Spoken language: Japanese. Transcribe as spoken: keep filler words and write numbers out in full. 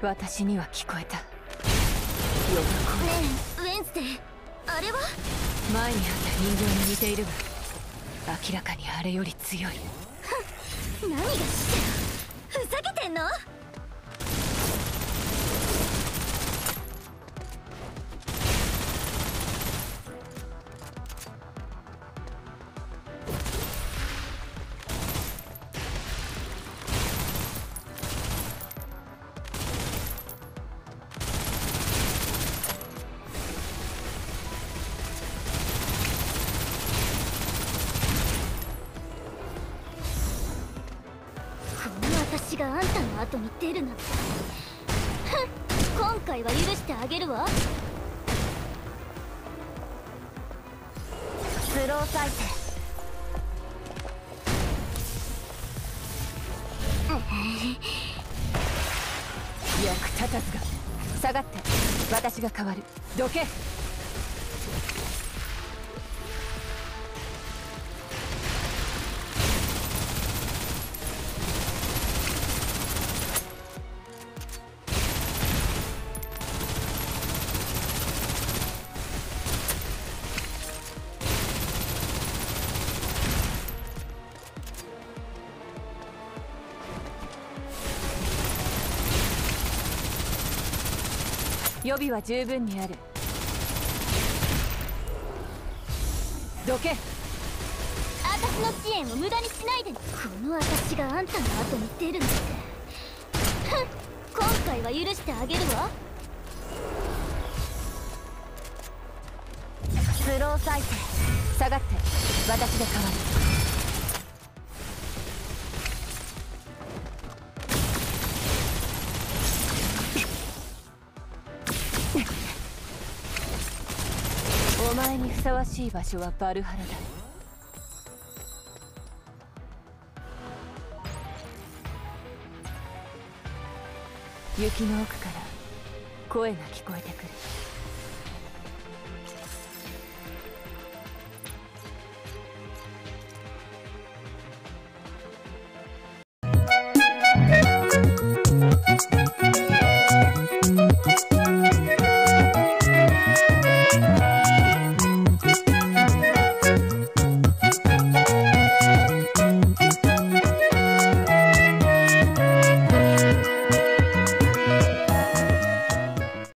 私には聞こえた。ヨガコ。 ねえウェンズデー、あれは前にあった人形に似ているが、明らかにあれより強い。 何がしてる、ふざけてんの？私があんたの後に出るなんて今回は許してあげるわ。スロー再生。 役立たずが、下がって。私が変わる。どけ。予備は十分にある。どけ。 私の支援を無駄にしないで。この私があんたの後に出るなんて今回は許してあげるわ。 スロー再生。下がって。私で変わる。お前にふさわしい場所はバルハラだ。雪の奥から声が聞こえてくる。